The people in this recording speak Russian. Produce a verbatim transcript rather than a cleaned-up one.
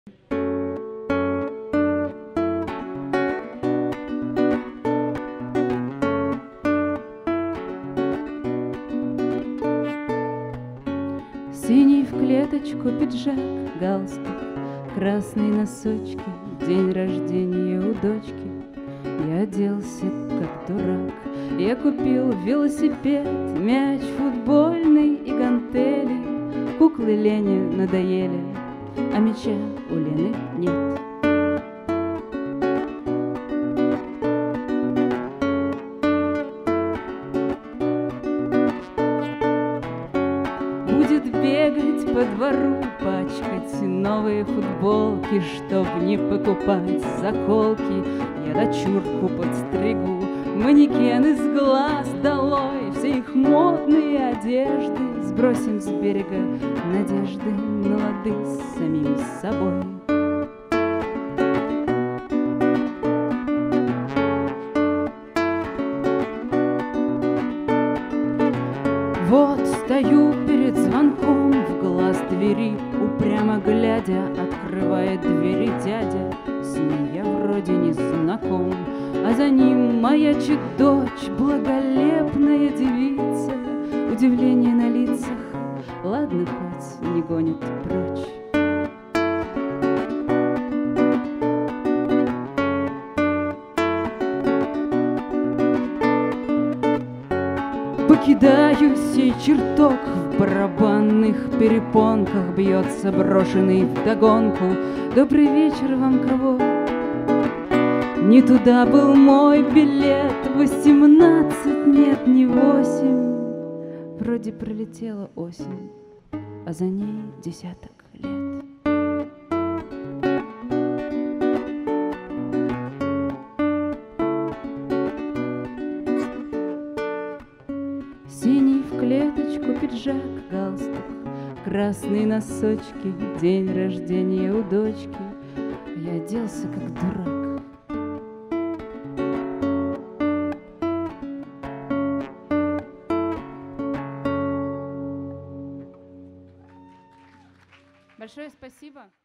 Синий в клеточку пиджак, галстук, красные носочки, день рождения у дочки. Я оделся как дурак, я купил велосипед, мяч футбольный и гантели. Куклы Лене надоели, а мяча у Лены нет. Будет бегать по двору, пачкать новые футболки, чтоб не покупать заколки. Я дочурку подстригу, манекен из глаз долой, все их модные одежды. Сбросим с берега надежды на лады с самим собой. Вот стою перед звонком, в глаз двери упрямо глядя, открывает двери дядя. С ним я вроде не знаком, а за ним маячит дочь, благолепная девица. Удивление на лицах, ладно, хоть не гонит прочь. Покидаю сей чертог, в барабанных перепонках бьется брошенный вдогонку. Добрый вечер вам, кого? Не туда был мой билет, восемнадцать, нет, не восемь. Вроде пролетела осень, а за ней десяток лет. Синий в клеточку пиджак, галстук, красные носочки, день рождения у дочки. Я оделся как дурак. Большое спасибо.